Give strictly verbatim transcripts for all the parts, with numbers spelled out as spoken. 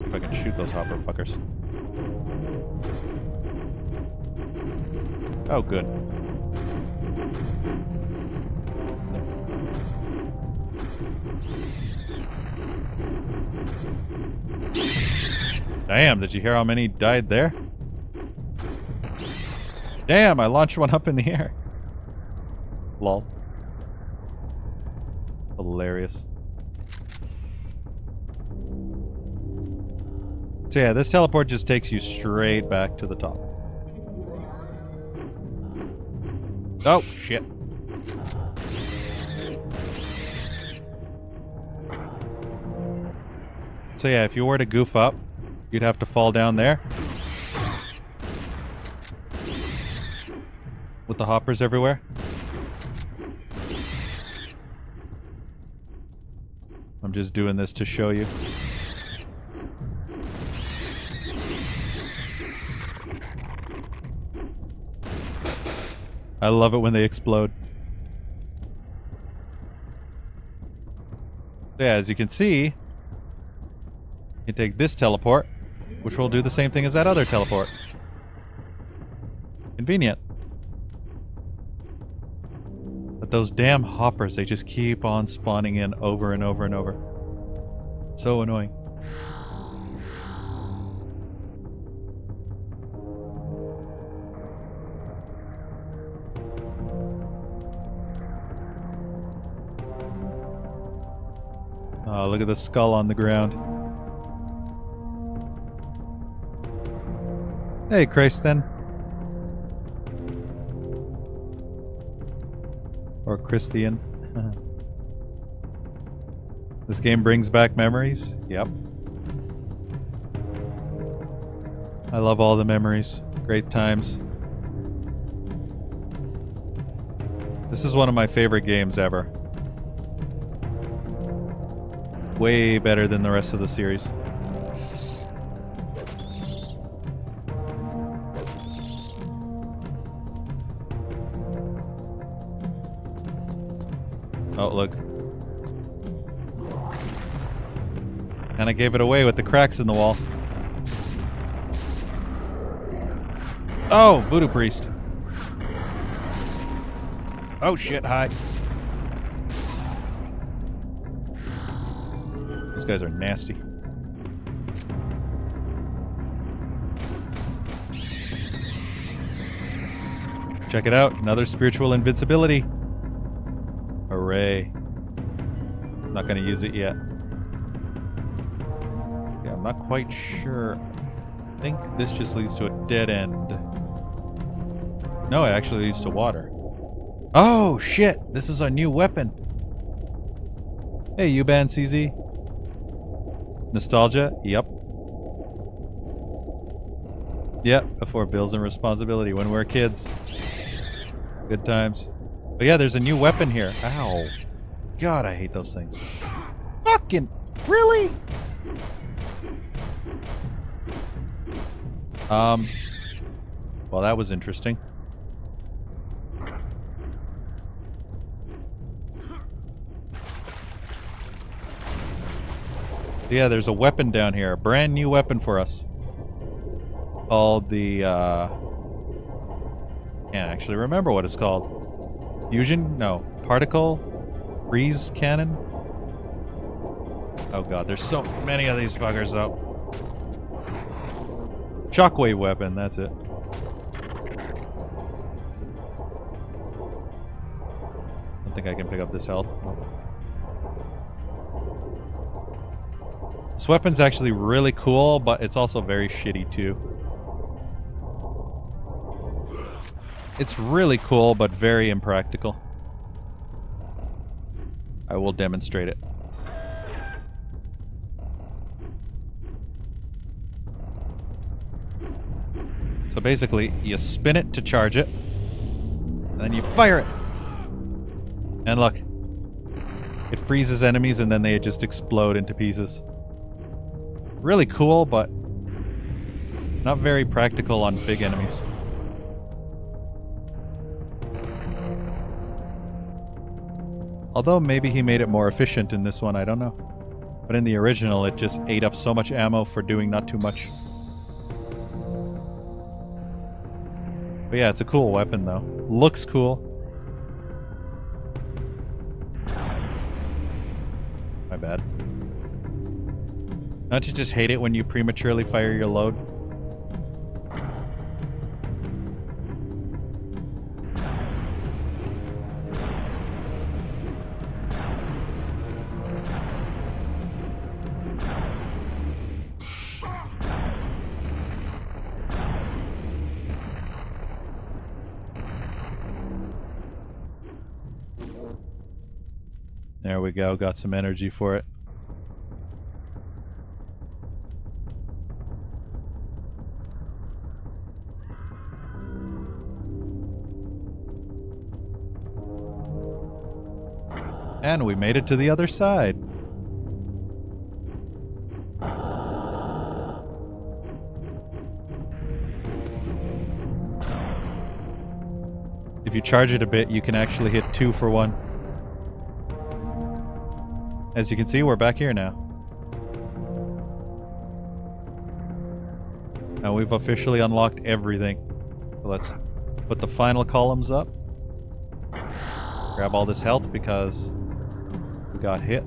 If I can shoot those hopper fuckers. Oh, good. Damn, did you hear how many died there? Damn, I launched one up in the air. Lol. Hilarious. So yeah, this teleport just takes you straight back to the top. Oh, shit. So yeah, if you were to goof up, you'd have to fall down there. With the hoppers everywhere. I'm just doing this to show you. I love it when they explode. So yeah, as you can see, you can take this teleport, which will do the same thing as that other teleport. Convenient. But those damn hoppers, they just keep on spawning in over and over and over. So annoying. Oh, look at the skull on the ground. Hey, Christian. Or Christian. This game brings back memories? Yep. I love all the memories. Great times. This is one of my favorite games ever. Way better than the rest of the series. Oh, look. And I gave it away with the cracks in the wall. Oh, Voodoo Priest. Oh shit, hi. Those guys are nasty. Check it out, another spiritual invincibility. Hooray. Not gonna use it yet. Yeah, I'm not quite sure. I think this just leads to a dead end. No, it actually leads to water. Oh, shit! This is our new weapon! Hey, U-Ban C Z. Nostalgia? Yep. Yep, before bills and responsibility when we were kids. Good times. But yeah, there's a new weapon here. Ow. God, I hate those things. Fucking... Really? Um... Well, that was interesting. Yeah, there's a weapon down here. A brand new weapon for us. Called the, uh... can't actually remember what it's called. Fusion? No. Particle? Freeze cannon? Oh god, there's so many of these fuckers, though. Shockwave weapon, that's it. I don't think I can pick up this health. This weapon's actually really cool, but it's also very shitty too. It's really cool, but very impractical. I will demonstrate it. So basically, you spin it to charge it, and then you fire it. And look, it freezes enemies and then they just explode into pieces. Really cool, but not very practical on big enemies. Although maybe he made it more efficient in this one, I don't know. But in the original, it just ate up so much ammo for doing not too much. But yeah, it's a cool weapon though. Looks cool. My bad. Don't you just hate it when you prematurely fire your load? There we go, got some energy for it. And we made it to the other side. If you charge it a bit, you can actually hit two for one. As you can see, we're back here now. Now we've officially unlocked everything. So let's put the final columns up. Grab all this health because we got hit.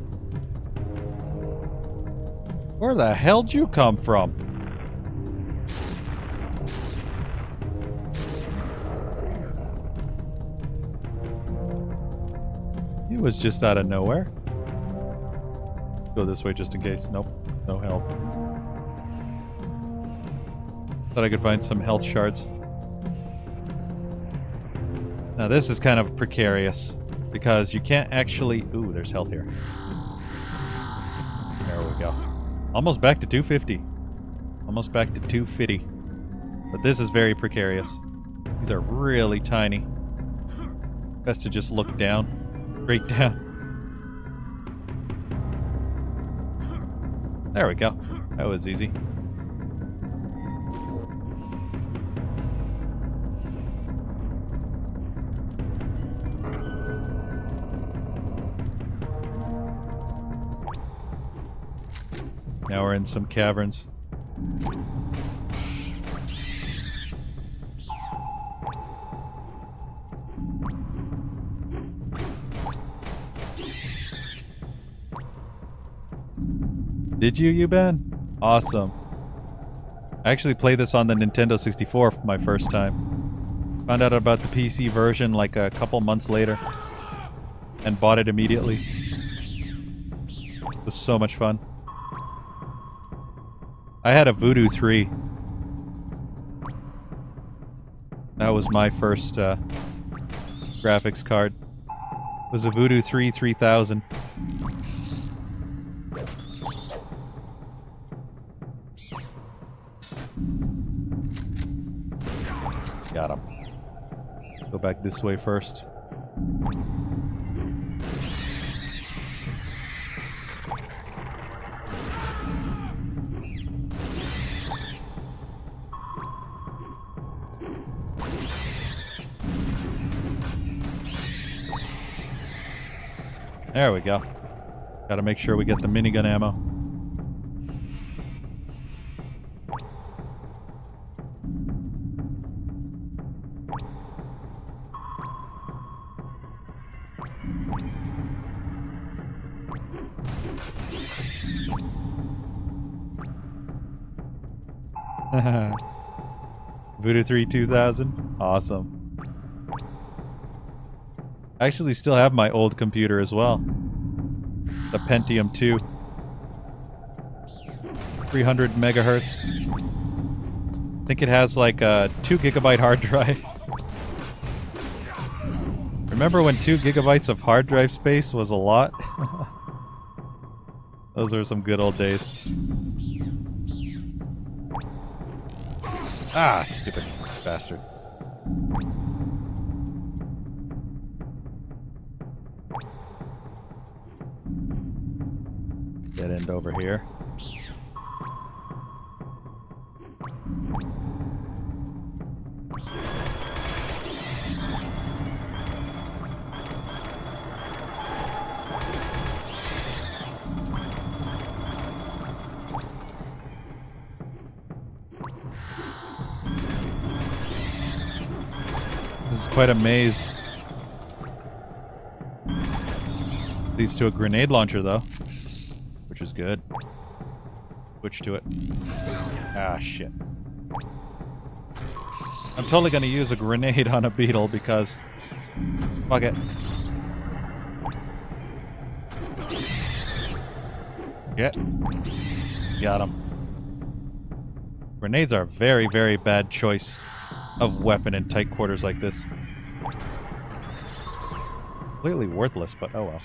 Where the hell'd you come from? He was just out of nowhere. Go this way just in case. Nope. No health. Thought I could find some health shards. Now this is kind of precarious because you can't actually... Ooh, there's health here. There we go. Almost back to two fifty. Almost back to two fifty. But this is very precarious. These are really tiny. Best to just look down. Straight down. There we go. That was easy. Now we're in some caverns. Did you, you Ben? Awesome. I actually played this on the Nintendo sixty-four for my first time. Found out about the P C version like a couple months later. And bought it immediately. It was so much fun. I had a Voodoo three. That was my first uh, graphics card. It was a Voodoo three three thousand. Got him. Go back this way first. There we go. Gotta make sure we get the minigun ammo. Voodoo three two thousand. Awesome. I actually still have my old computer as well. The Pentium two. three hundred megahertz. I think it has like a two gigabyte hard drive. Remember when two gigabytes of hard drive space was a lot? Those were some good old days. Ah, stupid bastard. Dead end over here. This is quite a maze. Leads to a grenade launcher, though, which is good. Switch to it. Ah, shit. I'm totally gonna use a grenade on a beetle because... fuck it. Yeah. Got him. Grenades are a very, very bad choice of weapon in tight quarters like this. Completely worthless, but oh well.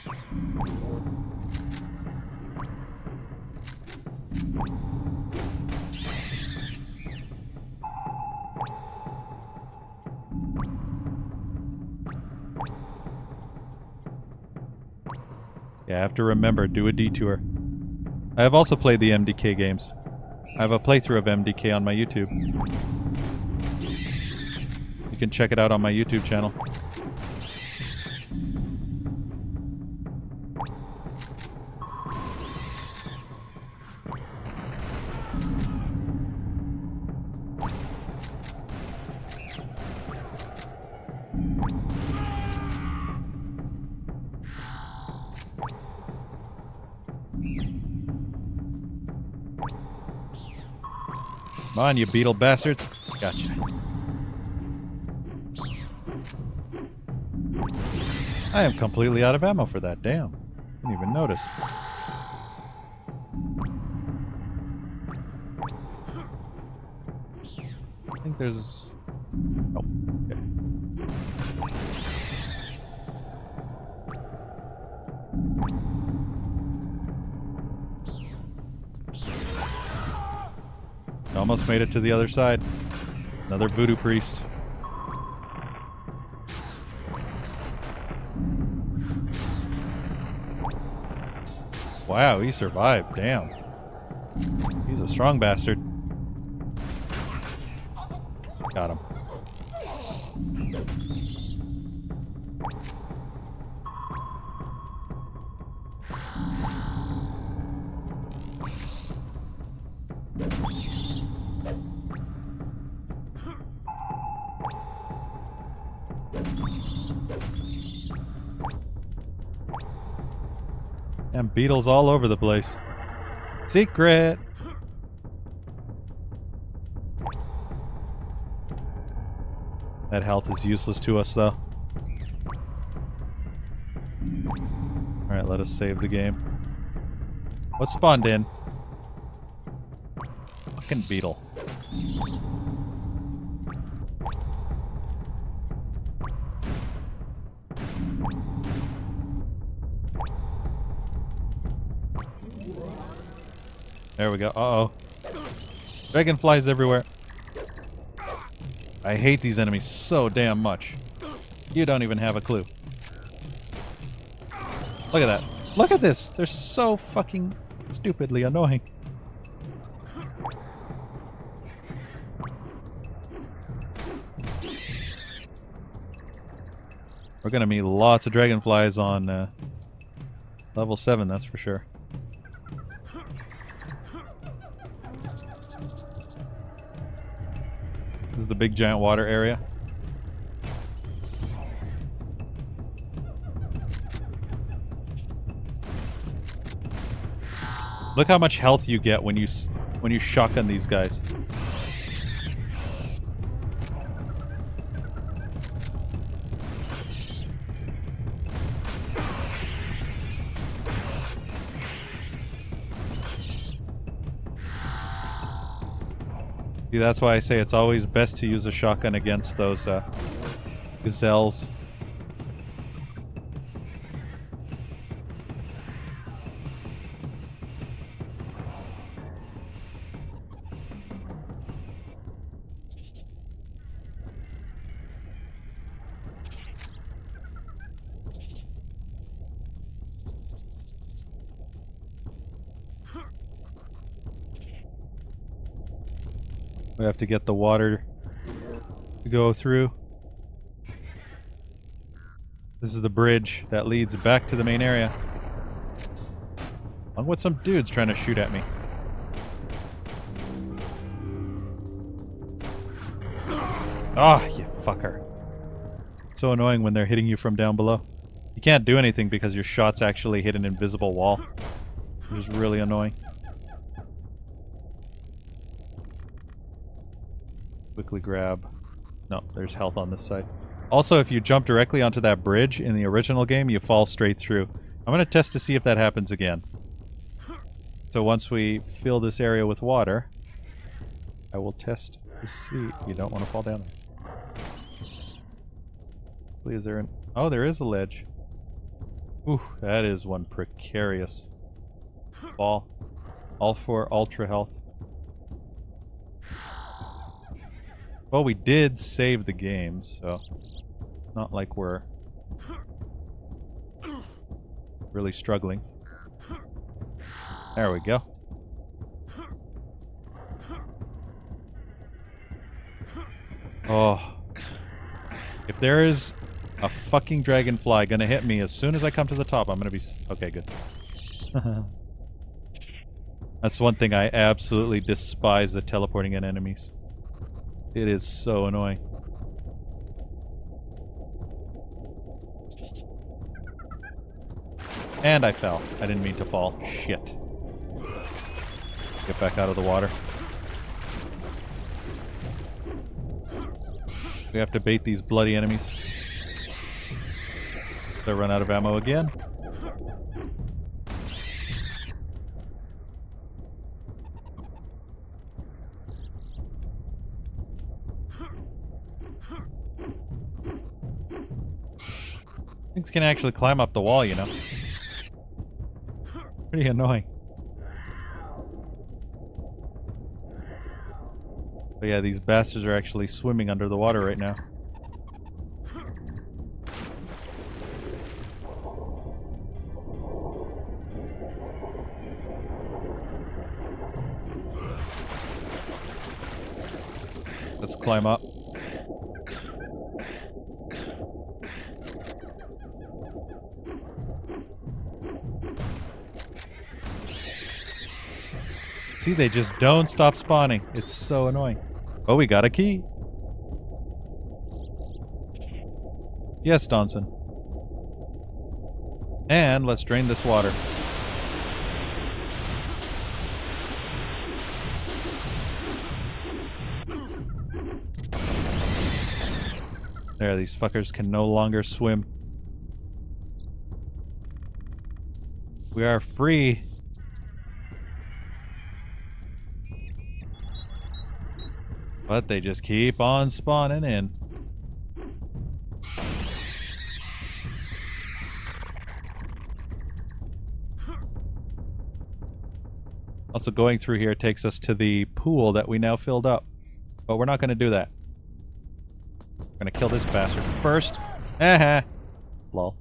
Yeah, I have to remember, do a detour. I have also played the M D K games. I have a playthrough of M D K on my YouTube. You can check it out on my YouTube channel. Come on, you beetle bastards. Gotcha. I am completely out of ammo for that. Damn. Didn't even notice. I think there's... oh, okay. Almost made it to the other side. Another voodoo priest. Wow, he survived. Damn. He's a strong bastard. Got him. And beetles all over the place. Secret! That health is useless to us, though. Alright, let us save the game. What spawned in? Fucking beetle. There we go. Uh-oh. Dragonflies everywhere. I hate these enemies so damn much. You don't even have a clue. Look at that. Look at this. They're so fucking stupidly annoying. We're gonna meet lots of dragonflies on uh, level seven, that's for sure. This is the big giant water area. Look how much health you get when you when you shotgun these guys. See, that's why I say it's always best to use a shotgun against those uh, gazelles. We have to get the water to go through. This is the bridge that leads back to the main area. Along with some dudes trying to shoot at me. Ah, oh, you fucker. So annoying when they're hitting you from down below. You can't do anything because your shots actually hit an invisible wall, which is really annoying. Quickly grab. No, there's health on this side. Also, if you jump directly onto that bridge in the original game, you fall straight through. I'm going to test to see if that happens again. So once we fill this area with water, I will test to see. You don't want to fall down. Is there an... Oh, there is a ledge. Ooh, that is one precarious fall. All for ultra health. Well, we did save the game, so not like we're really struggling. There we go. Oh. If there is a fucking dragonfly gonna hit me as soon as I come to the top, I'm gonna be... S okay, good. That's one thing I absolutely despise, the teleporting in enemies. It is so annoying. And I fell. I didn't mean to fall. Shit. Get back out of the water. We have to bait these bloody enemies. They run out of ammo again. Things can actually climb up the wall, you know. Pretty annoying. But yeah, these bastards are actually swimming under the water right now. Let's climb up. See, they just don't stop spawning. It's so annoying. Oh, we got a key. Yes, Donson. And let's drain this water. There, these fuckers can no longer swim. We are free. But they just keep on spawning in. Also, going through here takes us to the pool that we now filled up. But we're not going to do that. We're going to kill this bastard first. Haha. Lol.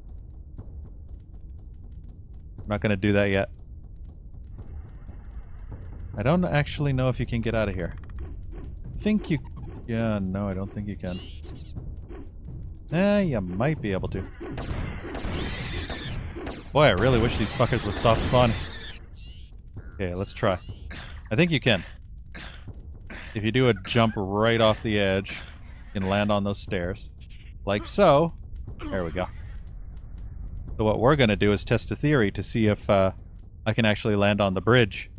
I'm not going to do that yet. I don't actually know if you can get out of here. I think you... Yeah, no, I don't think you can. Eh, you might be able to. Boy, I really wish these fuckers would stop spawning. Okay, let's try. I think you can. If you do a jump right off the edge, you can land on those stairs. Like so. There we go. So what we're going to do is test a theory to see if uh, I can actually land on the bridge.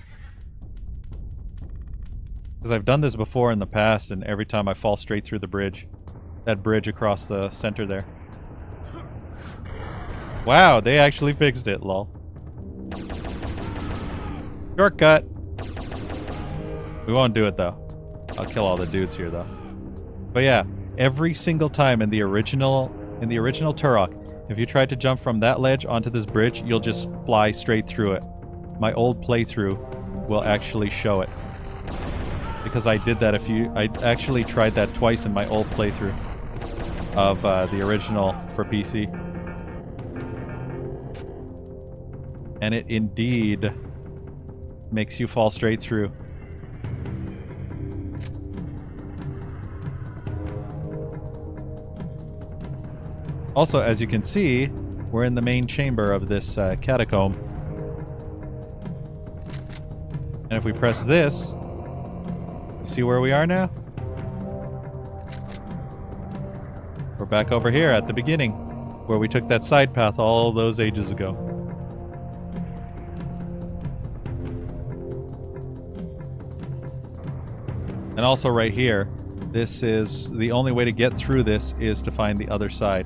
Because I've done this before in the past, and every time I fall straight through the bridge. That bridge across the center there. Wow, they actually fixed it, lol. Shortcut! We won't do it, though. I'll kill all the dudes here, though. But yeah, every single time in the original in the original Turok, if you try to jump from that ledge onto this bridge, you'll just fly straight through it. My old playthrough will actually show it. Because I did that a few... I actually tried that twice in my old playthrough of uh, the original for P C. And it indeed makes you fall straight through. Also, as you can see, we're in the main chamber of this uh, catacomb. And if we press this, you see where we are now? We're back over here at the beginning, where we took that side path all those ages ago. And also right here, this is the only way to get through this is to find the other side.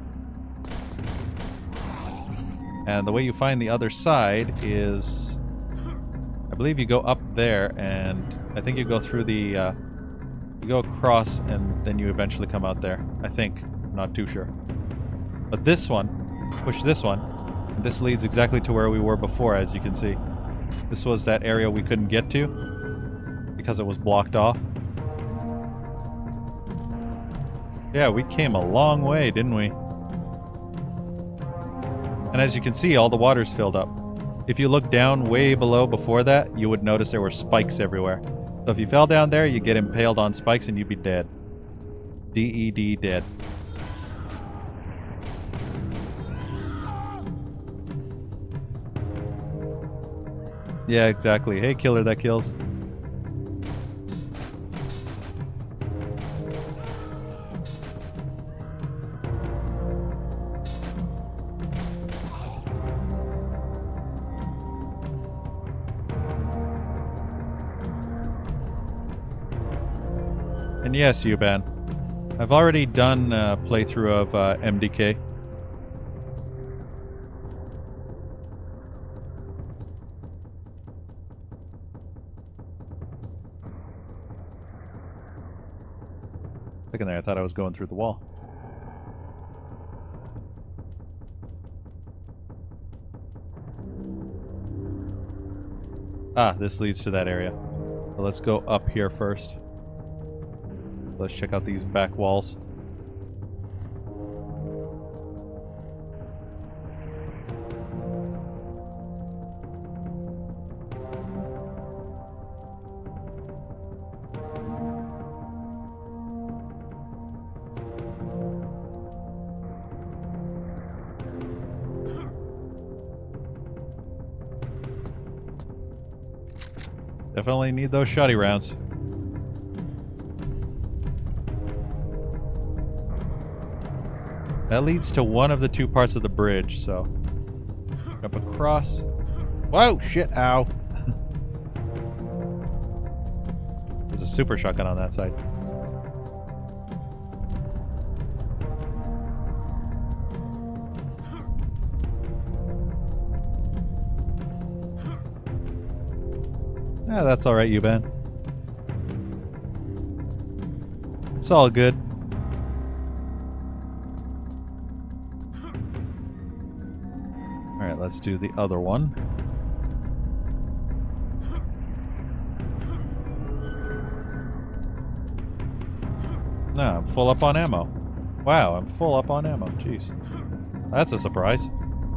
And the way you find the other side is, I believe you go up there, and I think you go through the, uh, you go across, and then you eventually come out there. I think. I'm not too sure. But this one, push this one, and this leads exactly to where we were before, as you can see. This was that area we couldn't get to because it was blocked off. Yeah, we came a long way, didn't we? And as you can see, all the water's filled up. If you look down way below before that, you would notice there were spikes everywhere. So if you fell down there, you get impaled on spikes and you'd be dead. D E D, dead. Yeah, exactly. Hey, killer that kills. And yes, Yuban, I've already done a playthrough of uh, M D K. Second there, I thought I was going through the wall. Ah, this leads to that area. So let's go up here first. Let's check out these back walls. Definitely need those shoddy rounds. That leads to one of the two parts of the bridge, so jump across. Whoa, shit, ow. There's a super shotgun on that side. Yeah, that's alright, Yuban. It's all good. Alright, let's do the other one. No, I'm full up on ammo. Wow, I'm full up on ammo. Jeez. That's a surprise.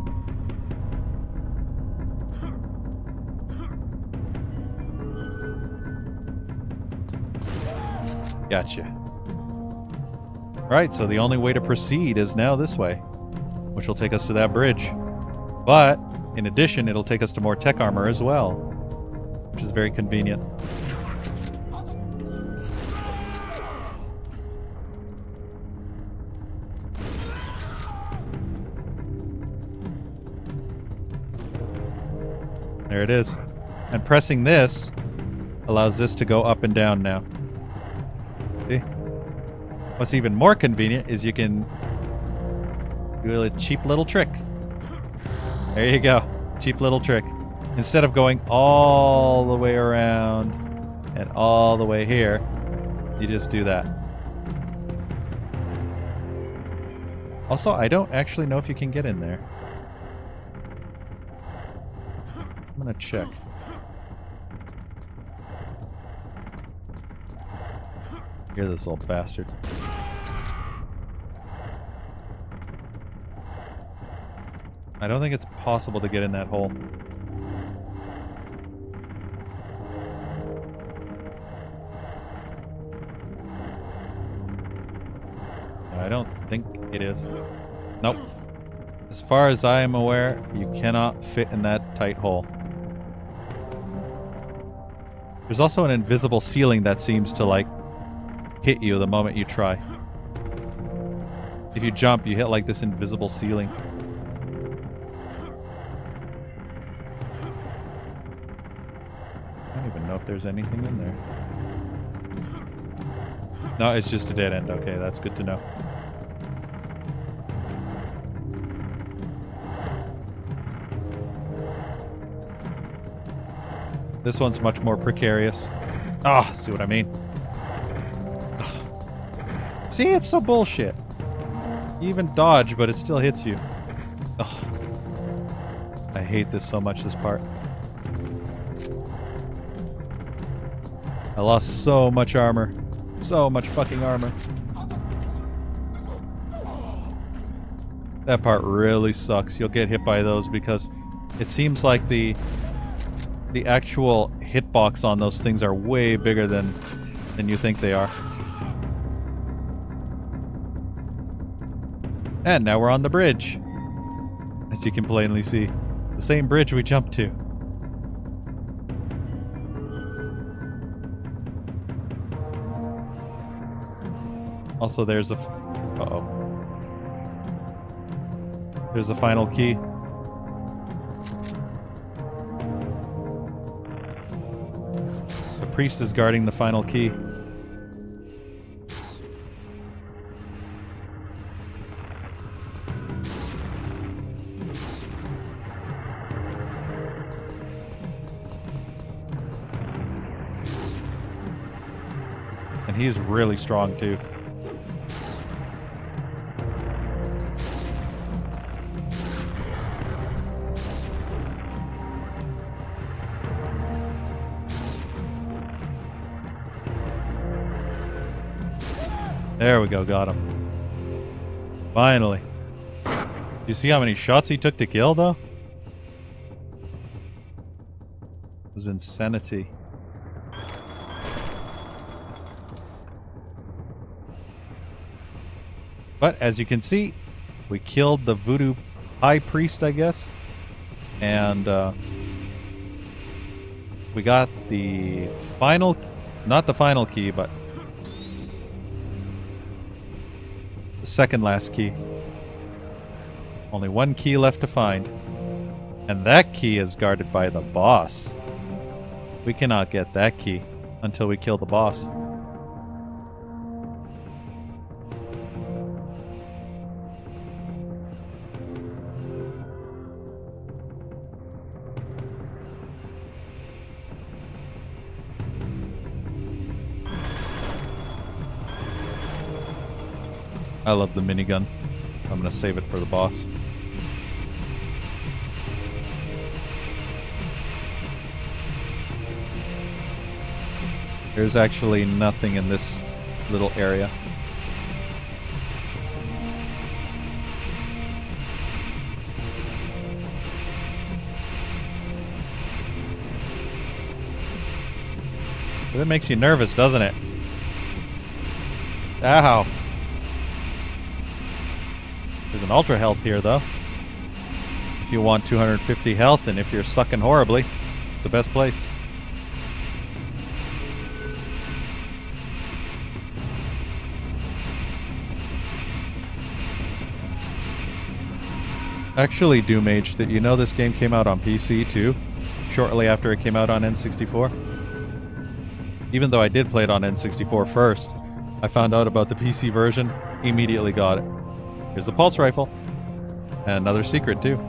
Gotcha. Right, so the only way to proceed is now this way, which will take us to that bridge. But, in addition, it'll take us to more tech armor as well, which is very convenient. There it is. And pressing this allows this to go up and down now. See? What's even more convenient is you can do a cheap little trick. There you go. Cheap little trick. Instead of going all the way around and all the way here, you just do that. Also, I don't actually know if you can get in there. I'm gonna check. Hear this little bastard. I don't think it's possible to get in that hole. I don't think it is. Nope. As far as I am aware, you cannot fit in that tight hole. There's also an invisible ceiling that seems to, like, hit you the moment you try. If you jump, you hit like this invisible ceiling. I don't even know if there's anything in there. No, it's just a dead end. Okay, that's good to know. This one's much more precarious. Ah, see what I mean? Ugh. See, it's so bullshit. You even dodge, but it still hits you. Ugh. I hate this so much, this part. I lost so much armor. So much fucking armor. That part really sucks. You'll get hit by those because it seems like the the actual hitbox on those things are way bigger than than you think they are. And now we're on the bridge. As you can plainly see. The same bridge we jumped to. Also, there's a... Uh-oh. There's a final key. The priest is guarding the final key. And he's really strong, too. There we go, got him. Finally. Do you see how many shots he took to kill, though? It was insanity. But, as you can see, we killed the voodoo high priest, I guess. And, uh... we got the final... Not the final key, but... the second last key. Only one key left to find. And that key is guarded by the boss. We cannot get that key until we kill the boss. I love the minigun. I'm gonna save it for the boss. There's actually nothing in this little area. That makes you nervous, doesn't it? Ow! There's an ultra health here, though. If you want two hundred fifty health, and if you're sucking horribly, it's the best place. Actually, Doomage, that you know this game came out on P C too, shortly after it came out on N sixty-four. Even though I did play it on N sixty-four first, I found out about the P C version, immediately got it. Here's a pulse rifle. And another secret, too.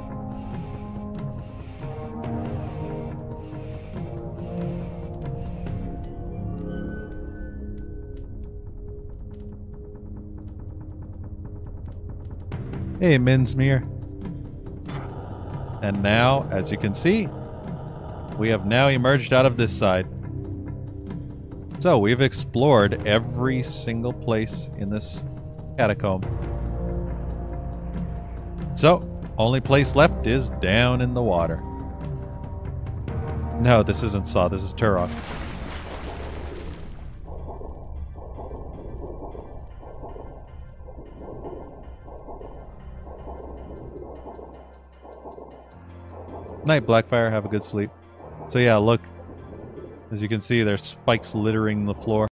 Hey, Minsmere. And now, as you can see, we have now emerged out of this side. So, we've explored every single place in this catacomb. So, only place left is down in the water. No, this isn't Saw, this is Turok. Night, Blackfire. Have a good sleep. So yeah, look. As you can see, there's spikes littering the floor.